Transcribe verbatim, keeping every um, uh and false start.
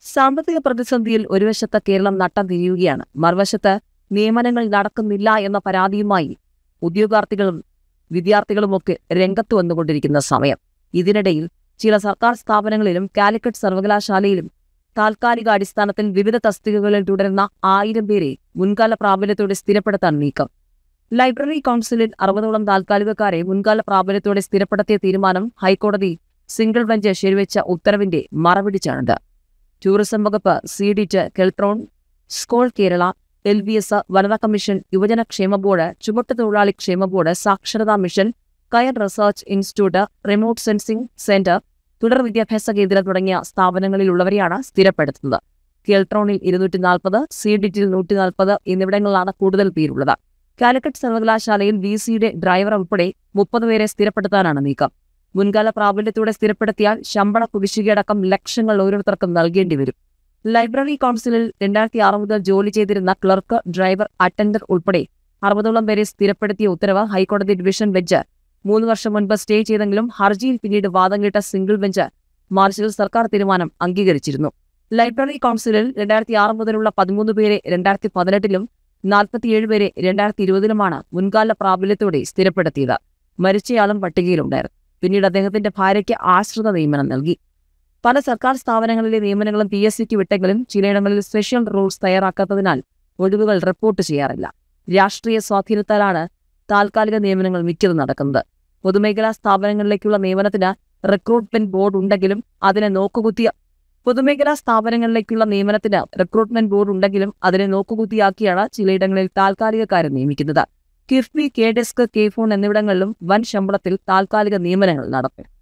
സാമ്പത്തിക പ്രതിസന്ധിയിൽ ഒരു വശത്ത് കേരളം നട്ടം തിരിയുകയാണ്. മറുവശത്ത് നിയമനങ്ങൾ നടക്കുന്നില്ല എന്ന പരാതിയുമായി ഉദ്യോഗാർത്ഥികളും വിദ്യാർത്ഥികളുമൊക്കെ രംഗത്ത് വന്നുകൊണ്ടിരിക്കുന്ന സമയം. ഇതിനിടയിൽ ചില സർക്കാർ സ്ഥാപനങ്ങളിലും കാലിക്കറ്റ് സർവകലാശാലയിലും താൽക്കാലിക അടിസ്ഥാനത്തിൽ വിവിധ തസ്തികകളിൽ തുടരുന്ന ആയിരം പേരെ മുൻകാല പ്രാബല്യത്തോടെ സ്ഥിരപ്പെടുത്താൻ നീക്കം. ലൈബ്രറി കൗൺസിലിൽ അറുപതോളം താൽക്കാലികക്കാരെ മുൻകാല പ്രാബല്യത്തോടെ സ്ഥിരപ്പെടുത്തിയ തീരുമാനം ഹൈക്കോടതി സിംഗിൾ ബെഞ്ച് ശരിവെച്ച ഉത്തരവിന്റെ മറപിടിച്ചാണിത്. ടൂറിസം വകുപ്പ്, CDIT, Keltron, Scole Kerala, L B S, വനിതാ കമ്മീഷൻ, യുവജന ക്ഷേമ ബോർഡ്, ചുമട്ടുതൊഴിലാളി ക്ഷേമ ബോർഡ്, സാക്ഷരതാ മിഷൻ, കയർ research institute, remote sensing centre, തുടർ വിദ്യാഭ്യാസ കേന്ദ്രം തുടങ്ങിയ സ്ഥാപനങ്ങളിലുള്ളവരെയാണ് സ്ഥിരപ്പെടുത്തുന്നത്. കെൽട്രോണിൽ ഇരുന്നൂറ്റി നാൽപ്പത്, സീഡിറ്റിൽ നൂറ്റി നാൽപ്പത് എന്നിവിടങ്ങളിലാണ് കൂടുതൽ പേരുള്ളത്. കാലിക്കറ്റ് സർവകലാശാലയിൽ വി സിയുടെ ഡ്രൈവർ ഉൾപ്പെടെ മുപ്പത് പേരെ സ്ഥിരപ്പെടുത്താനാണ് നീക്കം. മുൻകാല പ്രാബല്യത്തോടെ സ്ഥിരപ്പെടുത്തിയാൽ ശമ്പള കുടിശ്ശികയടക്കം ലക്ഷങ്ങൾ ഓരോരുത്തർക്കും നൽകേണ്ടി വരും. ലൈബ്രറി കൗൺസിലിൽ രണ്ടായിരത്തി ആറ് മുതൽ ജോലി ചെയ്തിരുന്ന ക്ലർക്ക്, ഡ്രൈവർ, അറ്റൻഡർ ഉൾപ്പെടെ അറുപതോളം പേരെ സ്ഥിരപ്പെടുത്തിയ ഉത്തരവ് ഹൈക്കോടതി ഡിവിഷൻ ബെഞ്ച് മൂന്ന് വർഷം മുൻപ് സ്റ്റേ ചെയ്തെങ്കിലും ഹർജിയിൽ പിന്നീട് വാദം കേട്ട സിംഗിൾ ബെഞ്ച് മാർച്ചിൽ സർക്കാർ തീരുമാനം അംഗീകരിച്ചിരുന്നു. ലൈബ്രറി കൗൺസിലിൽ രണ്ടായിരത്തി ആറ് മുതലുള്ള പതിമൂന്ന് പേരെ രണ്ടായിരത്തി പതിനെട്ടിലും നാൽപ്പത്തിയേഴ് പേരെ രണ്ടായിരത്തി ഇരുപതിലുമാണ് മുൻകാല പ്രാബല്യത്തോടെ സ്ഥിരപ്പെടുത്തിയത്. മരിച്ചയാളും പട്ടികയിലുണ്ടായിരുന്നു. പിന്നീട് അദ്ദേഹത്തിന്റെ ഭാര്യയ്ക്ക് ആശ്രിത നിയമനം നൽകി. പല സർക്കാർ സ്ഥാപനങ്ങളിലെ നിയമനങ്ങളും പി എസ് സിക്ക് വിട്ടെങ്കിലും ചിലയിടങ്ങളിൽ സ്പെഷ്യൽ റൂൾസ് തയ്യാറാക്കാത്തതിനാൽ ഒഴിവുകൾ റിപ്പോർട്ട് ചെയ്യാറില്ല. രാഷ്ട്രീയ സ്വാധീനത്താലാണ് താൽക്കാലിക നിയമനങ്ങൾ മിക്കതും നടക്കുന്നത്. പൊതുമേഖലാ സ്ഥാപനങ്ങളിലേക്കുള്ള നിയമനത്തിന് റിക്രൂട്ട്മെന്റ് ബോർഡ് ഉണ്ടെങ്കിലും അതിനെ നോക്കുകുത്തിയ പൊതുമേഖലാ സ്ഥാപനങ്ങളിലേക്കുള്ള നിയമനത്തിന് റിക്രൂട്ട്മെന്റ് ബോർഡ് ഉണ്ടെങ്കിലും അതിനെ നോക്കുകുത്തിയാക്കിയാണ് ചിലയിടങ്ങളിൽ താൽക്കാലികക്കാരെ നിയമിക്കുന്നത്. KIIFB, K disc, K FON എന്നിവിടങ്ങളിലും വൻ ശമ്പളത്തിൽ താൽക്കാലിക നിയമനങ്ങൾ നടത്തും.